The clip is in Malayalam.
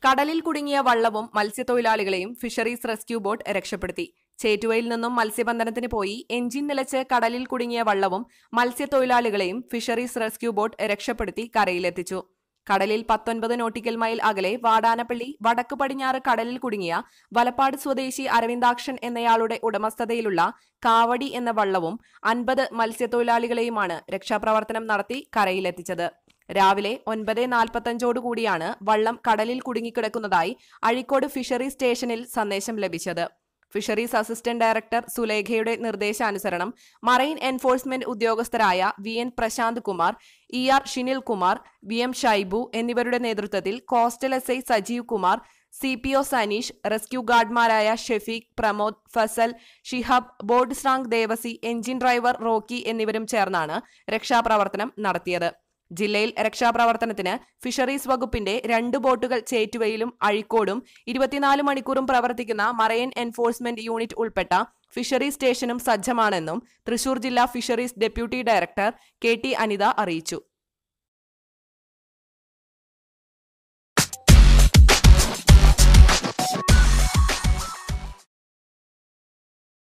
കടലിൽ കുടുങ്ങിയ വള്ളവും മത്സ്യത്തൊഴിലാളികളെയും ഫിഷറീസ് റെസ്ക്യൂ ബോട്ട് രക്ഷപ്പെടുത്തി. ചേറ്റുവയിൽ നിന്നും മത്സ്യബന്ധനത്തിന് പോയി എഞ്ചിൻ നിലച്ച് കടലിൽ കുടുങ്ങിയ വള്ളവും മത്സ്യത്തൊഴിലാളികളെയും ഫിഷറീസ് റെസ്ക്യൂ ബോട്ട് രക്ഷപ്പെടുത്തി കരയിലെത്തിച്ചു. കടലിൽ 19 നോട്ടിക്കൽ മൈൽ അകലെ വാടാനപ്പള്ളി വടക്ക് പടിഞ്ഞാറ് കടലിൽ കുടുങ്ങിയ വലപ്പാട് സ്വദേശി അരവിന്ദാക്ഷൻ എന്നയാളുടെ ഉടമസ്ഥതയിലുള്ള കാവടി എന്ന വള്ളവും 50 മത്സ്യത്തൊഴിലാളികളെയുമാണ് രക്ഷാപ്രവർത്തനം നടത്തി കരയിലെത്തിച്ചത്. രാവിലെ 9:45 വള്ളം കടലിൽ കുടുങ്ങിക്കിടക്കുന്നതായി അഴീക്കോട് ഫിഷറീസ് സ്റ്റേഷനിൽ സന്ദേശം ലഭിച്ചത്. ഫിഷറീസ് അസിസ്റ്റന്റ് ഡയറക്ടർ സുലേഖയുടെ നിർദ്ദേശാനുസരണം മറൈൻ എൻഫോഴ്സ്മെന്റ് ഉദ്യോഗസ്ഥരായ VN Prashanth Kumar, ER Shinil Kumar, VM Shaibu എന്നിവരുടെ നേതൃത്വത്തിൽ coastal SI Sajeev Kumar, CPO Saneesh, rescue ഗാർഡ്മാരായ ഷെഫീഖ്, പ്രമോദ്, ഫസൽ, ഷിഹാബ്, ബോർഡ് സ്ട്രാങ് ദേവസി, എഞ്ചിൻ ഡ്രൈവർ റോക്കി എന്നിവരും ചേർന്നാണ് രക്ഷാപ്രവർത്തനം നടത്തിയത്. ജില്ലയിൽ രക്ഷാപ്രവർത്തനത്തിന് ഫിഷറീസ് വകുപ്പിന്റെ 2 ബോട്ടുകൾ ചേറ്റുവയിലും അഴീക്കോടും 24 മണിക്കൂറും പ്രവർത്തിക്കുന്ന മറൈൻ എൻഫോഴ്സ്മെന്റ് യൂണിറ്റ് ഉൾപ്പെട്ട ഫിഷറീസ് സ്റ്റേഷനും സജ്ജമാണെന്നും തൃശൂർ ജില്ലാ fisheries deputy director KT Anitha അറിയിച്ചു.